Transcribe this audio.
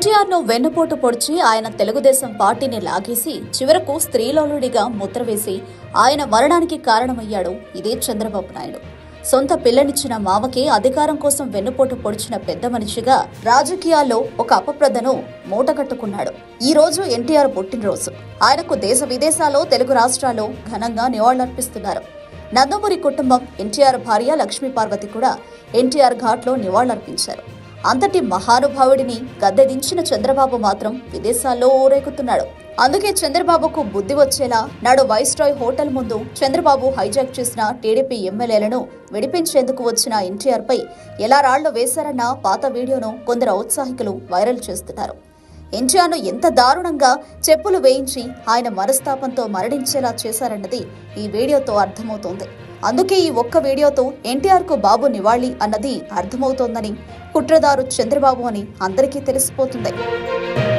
ఎన్టీఆర్ ను వెన్నుపోటు పొడిచి ఆయన తెలుగుదేశం పార్టీని లాగేసి చివరకు స్త్రీలోలుడిగా ముద్ర వేసి ఆయన మరణానికి కారణమయ్యాడు ఇదే చంద్రబాబు నాయుడు. సొంత పిల్లనిచ్చిన మామకి అధికారం కోసం వెన్నుపోటు పొడిచిన పెద్ద మనిషిగా రాజకీయాల్లో ఒక అపప్రదను మూటగట్టుకున్నాడు. ఈ రోజు ఎన్టీఆర్ పుట్టినరోజు. ఆయనకు దేశ విదేశాల్లో తెలుగు రాష్ట్రాల్లో ఘనంగా నివాళులర్పిస్తున్నారు. నందమూరి కుటుంబం, ఎన్టీఆర్ భార్య లక్ష్మీపార్వతి కూడా ఎన్టీఆర్ ఘాట్లో నివాళులర్పించారు. అంతటి మహానుభావుడిని గద్దెదించిన చంద్రబాబు మాత్రం విదేశాల్లో ఊరేగుతున్నాడు. అందుకే చంద్రబాబుకు బుద్ధి వచ్చేలా నాడు వైస్రాయ్ హోటల్ ముందు చంద్రబాబు హైజాక్ చేసిన టీడీపీ ఎమ్మెల్యేలను విడిపించేందుకు వచ్చిన ఎన్టీఆర్ పై ఎలా రాళ్లు వేశారన్న పాత వీడియోను కొందరు ఔత్సాహికులు వైరల్ చేస్తున్నారు. ఎన్టీఆర్ను ఎంత దారుణంగా చెప్పులు వేయించి ఆయన మనస్తాపంతో మరణించేలా చేశారన్నది ఈ వీడియోతో అర్థమవుతోంది. అందుకే ఈ ఒక్క వీడియోతో ఎన్టీఆర్ కు బాబు నివాళి అన్నది అర్థమవుతోందని, కుట్రదారు చంద్రబాబు అని అందరికీ తెలిసిపోతుంది.